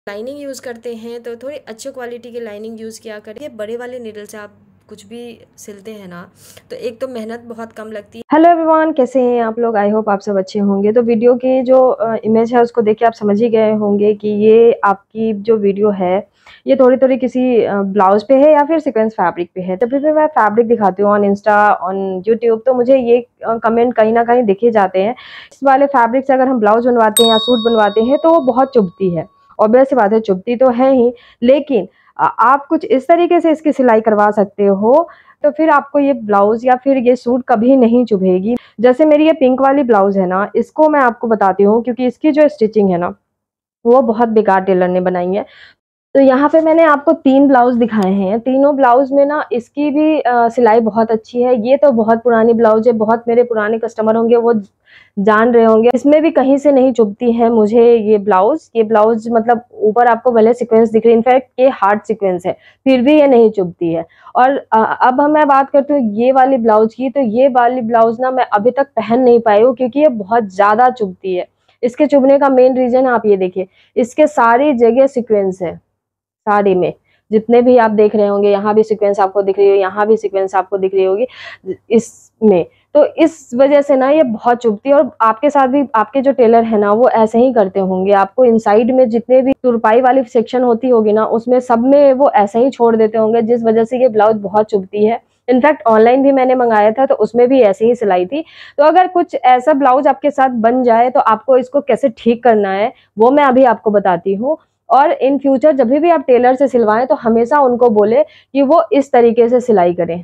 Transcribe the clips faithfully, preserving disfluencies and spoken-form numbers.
Lining use करते हैं तो थोड़ी अच्छे क्वालिटी की लाइनिंग यूज़ किया करिए। बड़े वाले नीडल से आप कुछ भी सिलते हैं ना, तो एक तो मेहनत बहुत कम लगती है। हेलो एवरीवन, कैसे हैं आप लोग? आई होप आप सब अच्छे होंगे। तो वीडियो की जो इमेज है उसको देख के आप समझ ही गए होंगे कि ये आपकी जो वीडियो है ये थोड़ी थोड़ी किसी ब्लाउज पे है या फिर सीक्वेंस फैब्रिक पे है। तभी भी मैं फैब्रिक दिखाती हूँ ऑन इंस्टा, ऑन यूट्यूब, तो मुझे ये कमेंट कहीं ना कहीं दिखे जाते हैं, इस वाले फैब्रिक से अगर हम ब्लाउज बनवाते हैं या सूट बनवाते हैं तो वो बहुत चुभती है। ऑब्वियस सी बात है, चुभती तो है ही, लेकिन आ, आप कुछ इस तरीके से इसकी सिलाई करवा सकते हो तो फिर आपको ये ब्लाउज या फिर ये सूट कभी नहीं चुभेगी। जैसे मेरी ये पिंक वाली ब्लाउज है ना, इसको मैं आपको बताती हूँ क्योंकि इसकी जो स्टिचिंग है ना वो बहुत बेकार टेलर ने बनाई है। तो यहाँ पे मैंने आपको तीन ब्लाउज दिखाए हैं। तीनों ब्लाउज में ना इसकी भी आ, सिलाई बहुत अच्छी है। ये तो बहुत पुरानी ब्लाउज है, बहुत मेरे पुराने कस्टमर होंगे वो जान रहे होंगे। इसमें भी कहीं से नहीं चुभती है मुझे ये ब्लाउज। ये ब्लाउज मतलब ऊपर आपको भले सीक्वेंस दिख रही है, इनफैक्ट ये हार्ड सीक्वेंस है, फिर भी ये नहीं चुभती है। और आ, अब हम मैं बात करती हूँ ये वाली ब्लाउज की, तो ये वाली ब्लाउज ना मैं अभी तक पहन नहीं पाई हूँ क्योंकि ये बहुत ज्यादा चुभती है। इसके चुभने का मेन रीजन आप ये देखिए, इसके सारी जगह सीक्वेंस है। साड़ी में जितने भी आप देख रहे होंगे, यहाँ भी सीक्वेंस आपको दिख रही है, यहाँ भी सीक्वेंस आपको दिख रही होगी इसमें। तो इस वजह से ना ये बहुत चुभती है। और आपके साथ भी आपके जो टेलर है ना वो ऐसे ही करते होंगे। आपको इनसाइड में जितने भी तुरपाई वाली सेक्शन होती होगी ना उसमें सब में वो ऐसे ही छोड़ देते होंगे, जिस वजह से ये ब्लाउज बहुत चुभती है। इनफैक्ट ऑनलाइन भी मैंने मंगाया था तो उसमें भी ऐसे ही सिलाई थी। तो अगर कुछ ऐसा ब्लाउज आपके साथ बन जाए तो आपको इसको कैसे ठीक करना है वो मैं अभी आपको बताती हूँ। और इन फ्यूचर जब भी आप टेलर से सिलवाएं तो हमेशा उनको बोले कि वो इस तरीके से सिलाई करें,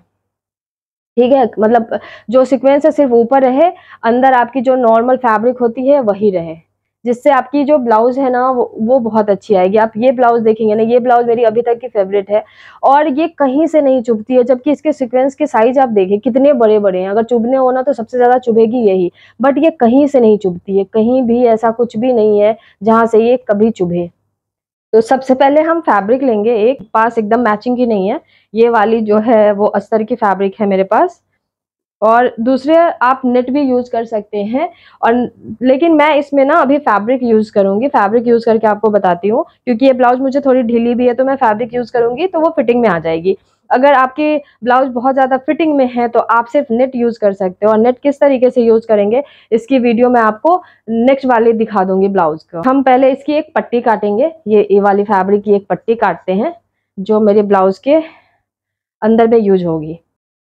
ठीक है? मतलब जो सीक्वेंस है सिर्फ ऊपर रहे, अंदर आपकी जो नॉर्मल फैब्रिक होती है वही रहे, जिससे आपकी जो ब्लाउज है ना वो, वो बहुत अच्छी आएगी। आप ये ब्लाउज देखेंगे ना, ये ब्लाउज मेरी अभी तक की फेवरेट है और ये कहीं से नहीं चुभती है। जबकि इसके सीक्वेंस के साइज आप देखें कितने बड़े बड़े हैं। अगर चुभने हो ना तो सबसे ज्यादा चुभेगी यही, बट ये कहीं से नहीं चुभती है। कहीं भी ऐसा कुछ भी नहीं है जहां से ये कभी चुभे। तो सबसे पहले हम फैब्रिक लेंगे, एक पास एकदम मैचिंग की नहीं है, ये वाली जो है वो अस्तर की फैब्रिक है मेरे पास। और दूसरे आप नेट भी यूज कर सकते हैं, और लेकिन मैं इसमें ना अभी फैब्रिक यूज करूंगी। फैब्रिक यूज करके आपको बताती हूँ, क्योंकि ये ब्लाउज मुझे थोड़ी ढीली भी है तो मैं फैब्रिक यूज करूंगी तो वो फिटिंग में आ जाएगी। अगर आपकी ब्लाउज बहुत ज्यादा फिटिंग में है तो आप सिर्फ नेट यूज कर सकते हो। और नेट किस तरीके से यूज करेंगे इसकी वीडियो मैं आपको नेक्स्ट वाले दिखा दूंगी ब्लाउज को। हम पहले इसकी एक पट्टी काटेंगे। ये ये वाली फैब्रिक की एक पट्टी काटते हैं जो मेरे ब्लाउज के अंदर में यूज होगी।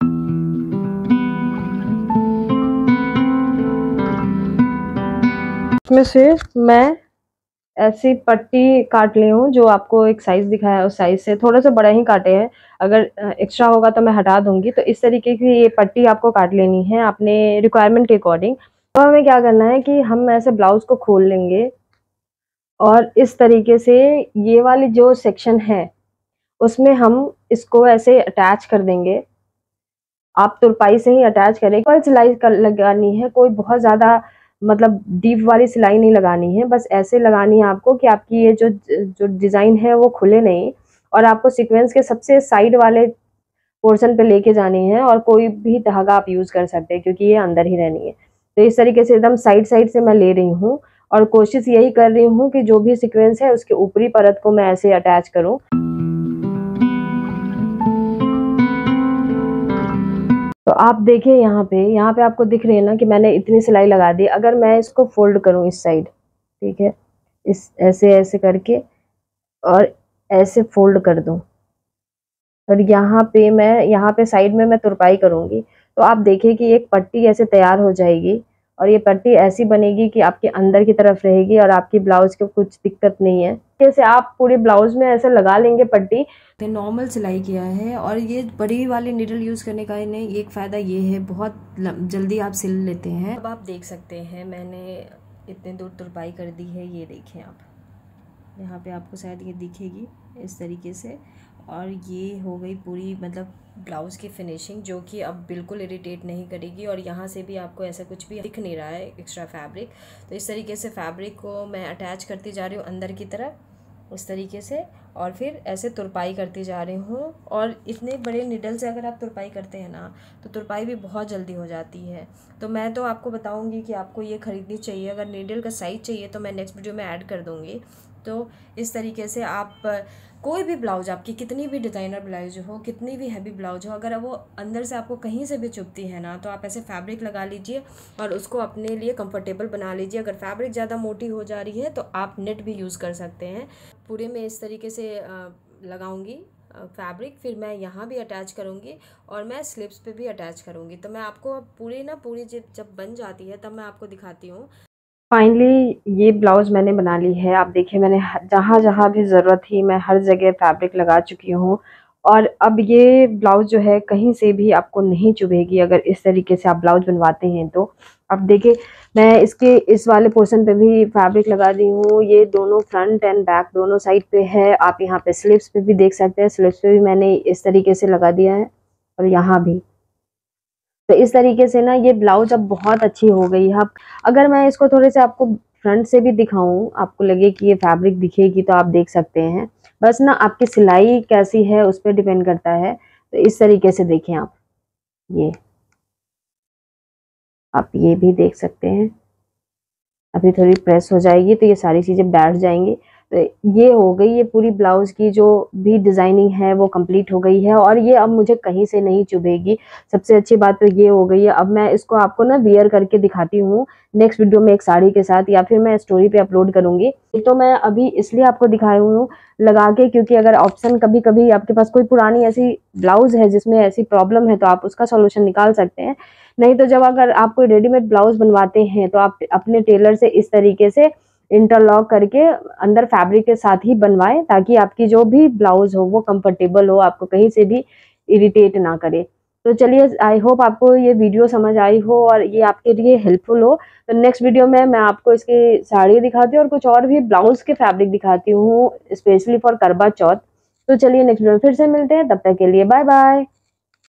इसमें से मैं ऐसी पट्टी काट ली हूँ जो आपको एक साइज दिखाया है उस साइज से थोड़ा सा बड़ा ही काटे हैं। अगर एक्स्ट्रा होगा तो मैं हटा दूंगी। तो इस तरीके की ये पट्टी आपको काट लेनी है अपने रिक्वायरमेंट के अकॉर्डिंग। तो हमें क्या करना है कि हम ऐसे ब्लाउज को खोल लेंगे और इस तरीके से ये वाली जो सेक्शन है उसमें हम इसको ऐसे अटैच कर देंगे। आप तुरपाई से ही अटैच करें। कोई सिलाई कर लगानी है, कोई बहुत ज्यादा मतलब डीप वाली सिलाई नहीं लगानी है, बस ऐसे लगानी है आपको कि आपकी ये जो जो डिजाइन है वो खुले नहीं। और आपको सीक्वेंस के सबसे साइड वाले पोर्शन पे लेके जानी है, और कोई भी धागा आप यूज कर सकते हैं क्योंकि ये अंदर ही रहनी है। तो इस तरीके से एकदम साइड साइड से मैं ले रही हूँ और कोशिश यही कर रही हूँ कि जो भी सीक्वेंस है उसके ऊपरी परत को मैं ऐसे अटैच करूँ। तो आप देखिए यहाँ पे यहाँ पे आपको दिख रही है ना कि मैंने इतनी सिलाई लगा दी। अगर मैं इसको फोल्ड करूँ इस साइड, ठीक है, इस ऐसे ऐसे करके और ऐसे फोल्ड कर दूं, और यहाँ पे मैं यहाँ पे साइड में मैं तुरपाई करूंगी तो आप देखिए कि एक पट्टी ऐसे तैयार हो जाएगी। और ये पट्टी ऐसी बनेगी कि आपके अंदर की तरफ रहेगी और आपकी ब्लाउज को कुछ दिक्कत नहीं है। जैसे आप पूरे ब्लाउज में ऐसे लगा लेंगे पट्टी। नॉर्मल सिलाई किया है, और ये बड़ी वाली नीडल यूज़ करने का इन्हें एक फ़ायदा ये है, बहुत जल्दी आप सिल लेते हैं। अब आप देख सकते हैं मैंने इतने दूर तुरपाई कर दी है, ये देखें आप, यहाँ पे आपको शायद ये दिखेगी इस तरीके से। और ये हो गई पूरी मतलब ब्लाउज़ की फिनिशिंग, जो कि अब बिल्कुल इरिटेट नहीं करेगी। और यहाँ से भी आपको ऐसा कुछ भी दिख नहीं रहा है एक्स्ट्रा फैब्रिक। तो इस तरीके से फैब्रिक को मैं अटैच करती जा रही हूँ अंदर की तरफ इस तरीके से, और फिर ऐसे तुरपाई करती जा रही हूँ। और इतने बड़े निडल से अगर आप तुरपाई करते हैं ना तो तुरपाई भी बहुत जल्दी हो जाती है। तो मैं तो आपको बताऊँगी कि आपको ये ख़रीदनी चाहिए। अगर नीडल का साइज़ चाहिए तो मैं नेक्स्ट वीडियो में ऐड कर दूँगी। तो इस तरीके से आप कोई भी ब्लाउज, आपकी कितनी भी डिज़ाइनर ब्लाउज हो, कितनी भी हैवी ब्लाउज हो, अगर वो अंदर से आपको कहीं से भी चुभती है ना, तो आप ऐसे फैब्रिक लगा लीजिए और उसको अपने लिए कंफर्टेबल बना लीजिए। अगर फैब्रिक ज़्यादा मोटी हो जा रही है तो आप नेट भी यूज़ कर सकते हैं। पूरे में इस तरीके से लगाऊंगी फैब्रिक, फिर मैं यहाँ भी अटैच करूँगी और मैं स्लिप्स पे भी अटैच करूँगी। तो मैं आपको पूरी ना पूरी जब जब बन जाती है तब मैं आपको दिखाती हूँ। फाइनली ये ब्लाउज़ मैंने बना ली है। आप देखिए मैंने जहाँ जहाँ भी ज़रूरत थी मैं हर जगह फैब्रिक लगा चुकी हूँ और अब ये ब्लाउज़ जो है कहीं से भी आपको नहीं चुभेगी अगर इस तरीके से आप ब्लाउज़ बनवाते हैं तो। अब देखिए मैं इसके इस वाले पोर्शन पे भी फैब्रिक लगा दी हूँ। ये दोनों फ्रंट एंड बैक दोनों साइड पे है। आप यहाँ पे स्लीव्स पे भी देख सकते हैं, स्लीव्स पे भी मैंने इस तरीके से लगा दिया है और यहाँ भी। तो इस तरीके से ना ये ब्लाउज अब बहुत अच्छी हो गई है। अब अगर मैं इसको थोड़े से आपको फ्रंट से भी दिखाऊं, आपको लगे कि ये फैब्रिक दिखेगी तो आप देख सकते हैं। बस ना आपकी सिलाई कैसी है उस पर डिपेंड करता है। तो इस तरीके से देखें आप, ये आप ये भी देख सकते हैं। अभी थोड़ी प्रेस हो जाएगी तो ये सारी चीज़ें बैठ जाएंगी। तो ये हो गई, ये पूरी ब्लाउज की जो भी डिज़ाइनिंग है वो कंप्लीट हो गई है और ये अब मुझे कहीं से नहीं चुभेगी। सबसे अच्छी बात तो ये हो गई है। अब मैं इसको आपको ना वियर करके दिखाती हूँ नेक्स्ट वीडियो में एक साड़ी के साथ, या फिर मैं स्टोरी पे अपलोड करूँगी। तो मैं अभी इसलिए आपको दिखाई हूँ लगा के, क्योंकि अगर ऑप्शन कभी कभी आपके पास कोई पुरानी ऐसी ब्लाउज है जिसमें ऐसी प्रॉब्लम है तो आप उसका सोल्यूशन निकाल सकते हैं। नहीं तो जब अगर आप कोई रेडीमेड ब्लाउज बनवाते हैं तो आप अपने टेलर से इस तरीके से इंटरलॉक करके अंदर फैब्रिक के साथ ही बनवाएं, ताकि आपकी जो भी ब्लाउज हो वो कंफर्टेबल हो, आपको कहीं से भी इरिटेट ना करे। तो चलिए, आई होप आपको ये वीडियो समझ आई हो और ये आपके लिए हेल्पफुल हो। तो नेक्स्ट वीडियो में मैं आपको इसकी साड़ी दिखाती हूँ और कुछ और भी ब्लाउज के फैब्रिक दिखाती हूँ स्पेशली फॉर करवा चौथ। तो चलिए नेक्स्ट वीडियो में फिर से मिलते हैं, तब तक के लिए बाय बाय।